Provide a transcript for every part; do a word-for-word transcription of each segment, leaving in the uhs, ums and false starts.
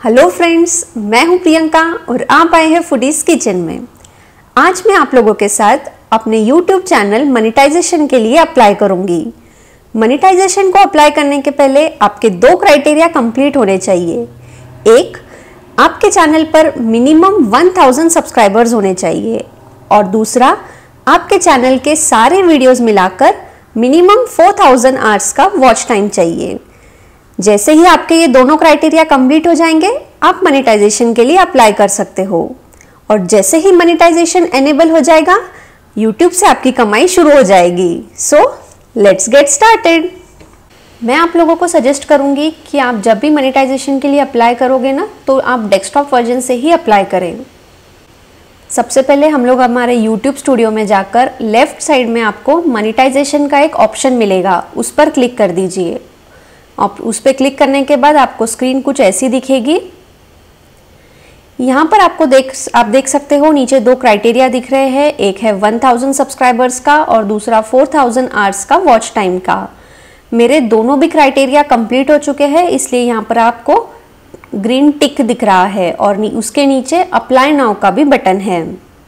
Hello friends, मैं हूं प्रियंका और आप आए हैं फूडीज किचन में। आज मैं आप लोगों के साथ अपने यूट्यूब चैनल मनीटाइजेशन के लिए अप्लाई करूंगी। मनीटाइजेशन को अप्लाई करने के पहले आपके दो क्राइटेरिया कंप्लीट होने चाहिए। एक, आपके चैनल पर मिनिमम वन थाउज़ेंड सब्सक्राइबर्स होने चाहिए और दूसरा, आपके चैनल के सारे वीडियोस मिलाकर मिनिमम फोर थाउज़ेंड आवर्स का वॉच टाइम चाहिए। जैसे ही आपके ये दोनों क्राइटेरिया कंप्लीट हो जाएंगे, आप मनीटाइजेशन के लिए अप्लाई कर सकते हो और जैसे ही मनीटाइजेशन एनेबल हो जाएगा, यूट्यूब से आपकी कमाई शुरू हो जाएगी। So let's get started. मैं आप लोगों को सजेस्ट करूंगी कि आप जब भी मनीटाइजेशन के लिए अप्लाई करोगे ना, तो आप डेस्कटॉप वर्जन से ही अप्लाई करें। सबसे पहले हम लोग हमारे यूट्यूब स्टूडियो में जाकर लेफ्ट साइड में आपको मनीटाइजेशन का एक ऑप्शन मिलेगा, उस पर क्लिक कर दीजिए। आप उस पर क्लिक करने के बाद आपको स्क्रीन कुछ ऐसी दिखेगी। यहाँ पर आपको देख आप देख सकते हो नीचे दो क्राइटेरिया दिख रहे हैं, एक है वन थाउज़ेंड सब्सक्राइबर्स का और दूसरा फोर थाउज़ेंड आवर्स का वॉच टाइम का। मेरे दोनों भी क्राइटेरिया कंप्लीट हो चुके हैं, इसलिए यहाँ पर आपको ग्रीन टिक दिख रहा है और नी, उसके नीचे अप्लाई नाउ का भी बटन है।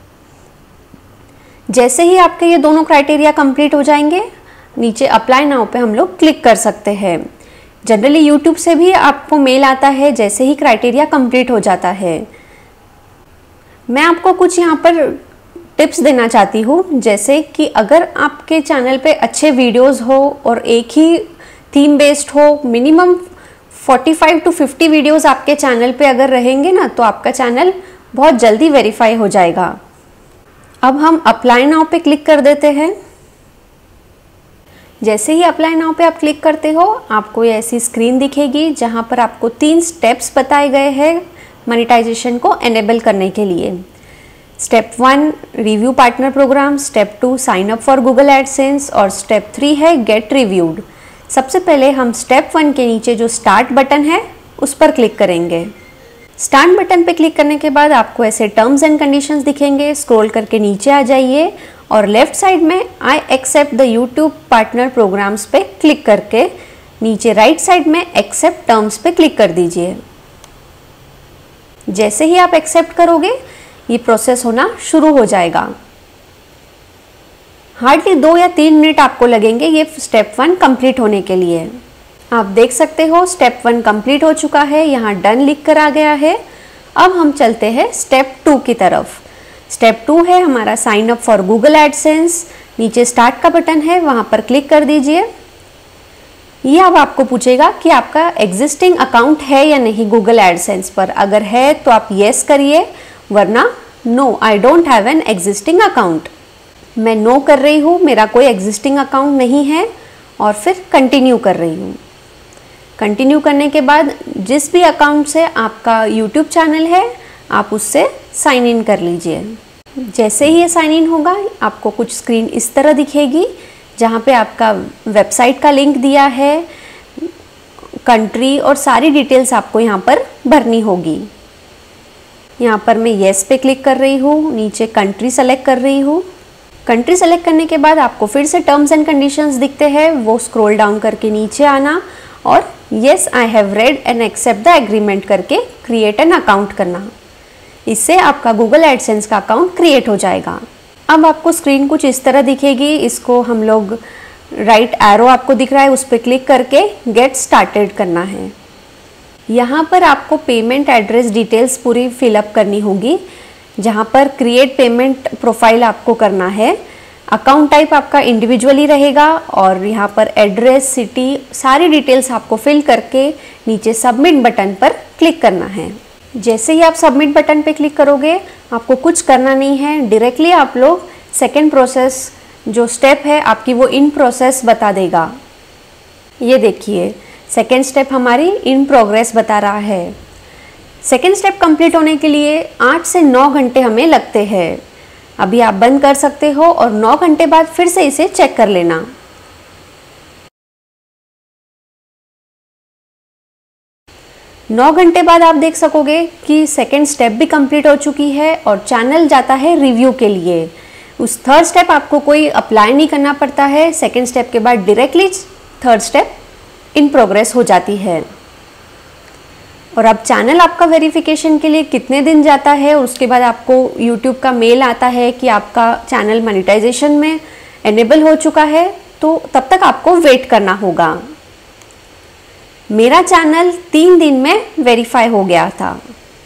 जैसे ही आपके ये दोनों क्राइटेरिया कंप्लीट हो जाएंगे, नीचे अप्लाई नाउ पे हम लोग क्लिक कर सकते हैं। जनरली यूट्यूब से भी आपको मेल आता है जैसे ही क्राइटेरिया कंप्लीट हो जाता है। मैं आपको कुछ यहाँ पर टिप्स देना चाहती हूँ, जैसे कि अगर आपके चैनल पे अच्छे वीडियोस हो और एक ही थीम बेस्ड हो, मिनिमम पैंतालीस टू पचास वीडियोस आपके चैनल पे अगर रहेंगे ना, तो आपका चैनल बहुत जल्दी वेरीफाई हो जाएगा। अब हम अप्लाई नाउ पे क्लिक कर देते हैं। जैसे ही अप्लाई नाउ पे आप क्लिक करते हो, आपको ये ऐसी स्क्रीन दिखेगी जहां पर आपको तीन स्टेप्स बताए गए हैं मनीटाइजेशन को एनेबल करने के लिए। Step one, review partner program. Step two, sign up for Google AdSense और स्टेप थ्री है गेट रिव्यूड। सबसे पहले हम स्टेप वन के नीचे जो स्टार्ट बटन है उस पर क्लिक करेंगे। स्टार्ट बटन पे क्लिक करने के बाद आपको ऐसे टर्म्स एंड कंडीशंस दिखेंगे। स्क्रॉल करके नीचे आ जाइए और लेफ्ट साइड में I accept the YouTube partner programs पे क्लिक करके नीचे राइट साइड में एक्सेप्ट टर्म्स पे क्लिक कर दीजिए। जैसे ही आप एक्सेप्ट करोगे, ये प्रोसेस होना शुरू हो जाएगा। हार्डली दो या तीन मिनट आपको लगेंगे ये स्टेप वन कंप्लीट होने के लिए। आप देख सकते हो स्टेप वन कंप्लीट हो चुका है, यहाँ डन लिख कर आ गया है। अब हम चलते हैं स्टेप टू की तरफ। स्टेप टू है हमारा sign up for Google AdSense. नीचे स्टार्ट का बटन है, वहां पर क्लिक कर दीजिए। ये अब आपको पूछेगा कि आपका एग्जिस्टिंग अकाउंट है या नहीं गूगल एडसेंस पर। अगर है तो आप येस करिए, वरना no I don't have an existing account. मैं नो कर रही हूँ, मेरा कोई एग्जिस्टिंग अकाउंट नहीं है, और फिर कंटिन्यू कर रही हूँ। कंटिन्यू करने के बाद जिस भी अकाउंट से आपका यूट्यूब चैनल है, आप उससे साइन इन कर लीजिए। जैसे ही ये साइन इन होगा, आपको कुछ स्क्रीन इस तरह दिखेगी जहाँ पे आपका वेबसाइट का लिंक दिया है, कंट्री और सारी डिटेल्स आपको यहाँ पर भरनी होगी। यहाँ पर मैं येस पे क्लिक कर रही हूँ, नीचे कंट्री सेलेक्ट कर रही हूँ। कंट्री सेलेक्ट करने के बाद आपको फिर से टर्म्स एंड कंडीशंस दिखते हैं, वो स्क्रॉल डाउन करके नीचे आना और yes I have read and accept the agreement करके क्रिएट एन अकाउंट करना। इससे आपका गूगल एडसेंस का अकाउंट क्रिएट हो जाएगा। अब आपको स्क्रीन कुछ इस तरह दिखेगी। इसको हम लोग राइट एरो आपको दिख रहा है, उस पर क्लिक करके गेट स्टार्टेड करना है। यहाँ पर आपको पेमेंट एड्रेस डिटेल्स पूरी फिलअप करनी होगी, जहाँ पर क्रिएट पेमेंट प्रोफाइल आपको करना है। अकाउंट टाइप आपका इंडिविजुअली रहेगा और यहाँ पर एड्रेस, सिटी, सारी डिटेल्स आपको फिल करके नीचे सबमिट बटन पर क्लिक करना है। जैसे ही आप सबमिट बटन पे क्लिक करोगे, आपको कुछ करना नहीं है, डायरेक्टली आप लोग सेकेंड प्रोसेस जो स्टेप है आपकी वो इन प्रोसेस बता देगा। ये देखिए सेकेंड स्टेप हमारी इन प्रोग्रेस बता रहा है। सेकेंड स्टेप कंप्लीट होने के लिए आठ से नौ घंटे हमें लगते हैं। अभी आप बंद कर सकते हो और नौ घंटे बाद फिर से इसे चेक कर लेना। नौ घंटे बाद आप देख सकोगे कि सेकेंड स्टेप भी कंप्लीट हो चुकी है और चैनल जाता है रिव्यू के लिए। उस थर्ड स्टेप आपको कोई अप्लाई नहीं करना पड़ता है। सेकेंड स्टेप के बाद directly third step in progress हो जाती है। और अब चैनल आपका वेरिफिकेशन के लिए कितने दिन जाता है, उसके बाद आपको यूट्यूब का मेल आता है कि आपका चैनल मोनेटाइजेशन में एनेबल हो चुका है, तो तब तक आपको वेट करना होगा। मेरा चैनल तीन दिन में वेरीफाई हो गया था।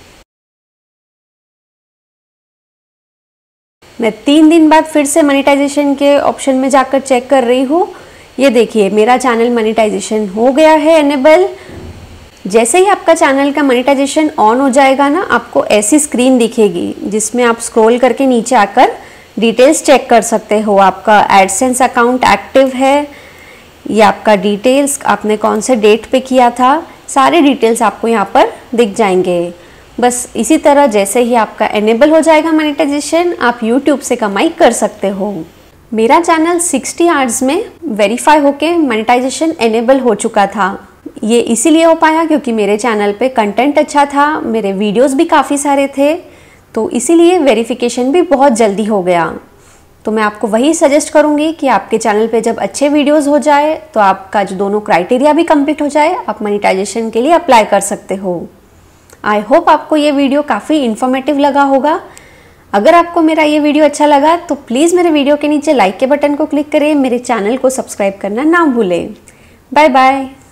मैं तीन दिन बाद फिर से मोनेटाइजेशन के ऑप्शन में जाकर चेक कर रही हूँ। ये देखिए मेरा चैनल मोनेटाइजेशन हो गया है एनेबल। जैसे ही आपका चैनल का मोनेटाइजेशन ऑन हो जाएगा ना, आपको ऐसी स्क्रीन दिखेगी जिसमें आप स्क्रॉल करके नीचे आकर डिटेल्स चेक कर सकते हो। आपका एडसेंस अकाउंट एक्टिव है, या आपका डिटेल्स आपने कौन से डेट पे किया था, सारे डिटेल्स आपको यहाँ पर दिख जाएंगे। बस इसी तरह जैसे ही आपका एनेबल हो जाएगा मोनेटाइजेशन, आप यूट्यूब से कमाई कर सकते हो। मेरा चैनल साठ आवर्स में वेरीफाई होके मोनेटाइजेशन एनेबल हो चुका था। ये इसीलिए हो पाया क्योंकि मेरे चैनल पे कंटेंट अच्छा था, मेरे वीडियोस भी काफ़ी सारे थे, तो इसीलिए वेरिफिकेशन भी बहुत जल्दी हो गया। तो मैं आपको वही सजेस्ट करूँगी कि आपके चैनल पे जब अच्छे वीडियोस हो जाए, तो आपका जो दोनों क्राइटेरिया भी कंप्लीट हो जाए, आप मोनेटाइजेशन के लिए अप्लाई कर सकते हो। आई होप आपको ये वीडियो काफ़ी इन्फॉर्मेटिव लगा होगा। अगर आपको मेरा ये वीडियो अच्छा लगा तो प्लीज़ मेरे वीडियो के नीचे लाइक के बटन को क्लिक करें, मेरे चैनल को सब्सक्राइब करना ना भूलें। Bye bye.